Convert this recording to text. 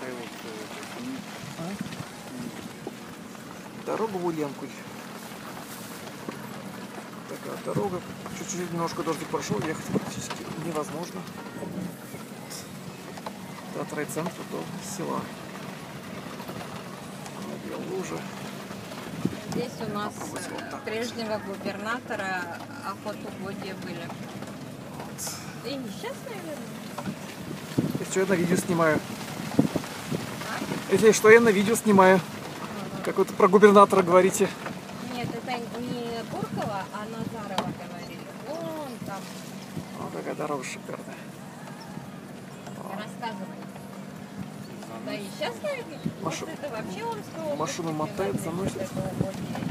Дорога в Ульяновку. Такая дорога. Чуть-чуть немножко дождик прошел, ехать практически невозможно. От райцентра до села. Лужи. Здесь у нас прежнего губернатора охотугодия были. И несчастные люди. Если что, я на видео снимаю. Если что, я на видео снимаю. Как вы про губернатора говорите. Нет, это не Буркова, а Назарова говорили. Вон там. Вот такая дорога шикарная. Рассказывай. Да и сейчас, наверное, Машу... это вообще Омская область. Машину мотает, заносит.